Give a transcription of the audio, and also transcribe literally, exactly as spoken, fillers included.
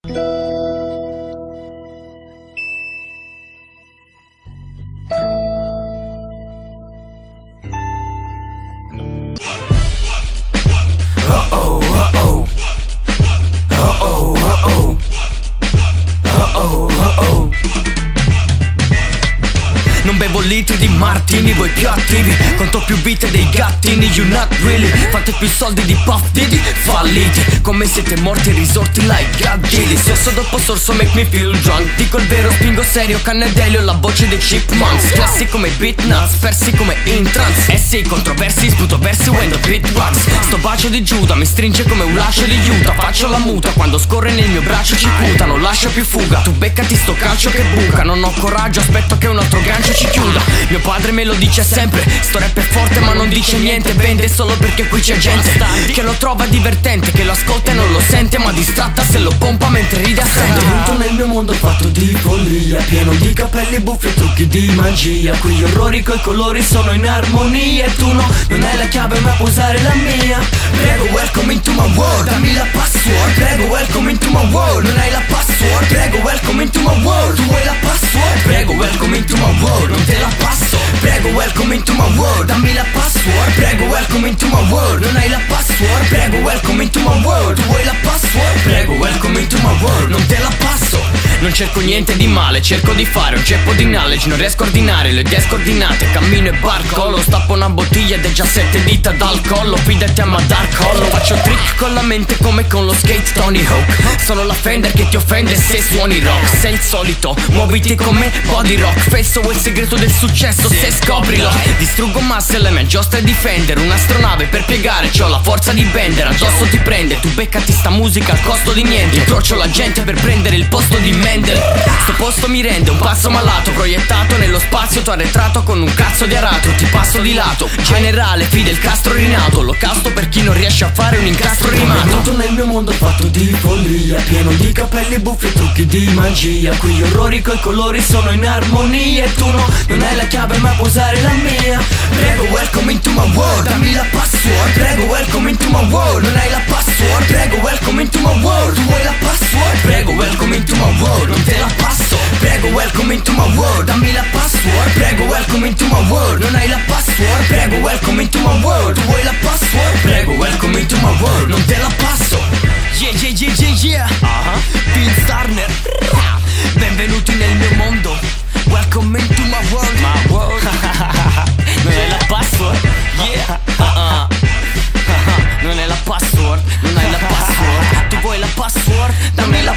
Non bevo litri di martini, voi più attivi. Conto più vite dei gattini, you not really. Fate più soldi di Puff Diddy, falliti. Come siete morti e risorti like gaggili. Sorso dopo sorso make me feel drunk. Dico il vero, spingo serio, cannedelio, la voce dei chipmunks. Classi come beat nuts, persi come in trance. Essi controversi, sputo versi when the beat rocks. Sto bacio di Giuda mi stringe come un lascio di Utah. Faccio la muta, quando scorre nel mio braccio ci puta. Non lascio più fuga, tu beccati sto calcio che buca. Non ho coraggio, aspetto che un altro gancio ci chiuda. Mio padre me lo dice sempre, sto rap è forte ma non dice niente. Vende solo perché qui c'è gente che lo trova divertente, che lo ascolta e non lo sente, ma distratta se lo pompa mentre ride assente. Venuto nel mio mondo fatto di follia, pieno di capelli buffi e trucchi di magia. Qui gli orrori coi colori sono in armonia. E tu no, non hai la chiave ma puoi usare la mia. Prego welcome into my world, dammi la password. Prego welcome into my world, non hai la password. Prego welcome into my world, tu vuoi la password. Prego welcome into my world, non te la passo. Prego welcome into my world, dammi la password. Prego welcome into my world, non hai la password. Prego welcome into my world, tu vuoi la password. Prego welcome into my world, non te la passo. Non cerco niente di male, cerco di fare un ceppo di knowledge. Non riesco a ordinare le idee scordinate. Cammino e barco, lo stappo una bottiglia ed è già sette dita dal collo. Fidati a Madar collo. Faccio trick con la mente come con lo skate Tony Hawk. Sono la Fender che ti offende se suoni rock. Sei il solito, muoviti con me, body rock. Fesso è il segreto del successo, se scoprilo. Distruggo masse, le mie giostre difendere. Un'astronave per piegare, c'ho la forza di Bender. Addosso ti prende, tu beccati sta musica al costo di niente. Incrocio la gente per prendere il posto di Mendel. Sto posto mi rende un passo malato, proiettato nello spazio, tu arretrato con un cazzo di aratro. Ti passo di lato, generale, Fidel Castro rinato. Olocausto per chi non riesce a fare un incastro rimato. Venuto nel mio mondo fatto di follia, pieno di capelli buffi e trucchi di magia. Qui gli orrori coi colori sono in armonia. E tu no, non hai la chiave ma puoi usare la mia. Prego welcome into my world, dammi la password. Prego welcome into my world, non hai la password. Prego welcome into my world, tu vuoi la password. Prego welcome into my world, non te la passo. Prego welcome into my world, dammi la password. Prego welcome into my world, non hai la password. Prego welcome into my world, tu vuoi la password. Prego welcome into my world, non te la passo. Yeah yeah yeah yeah yeah, uh-huh. Vince Turner, benvenuti nel mio mondo. Welcome into my world, my world. Non è la password, yeah, uh-uh. Non è la password, non hai la password. Tu vuoi la password, dammi la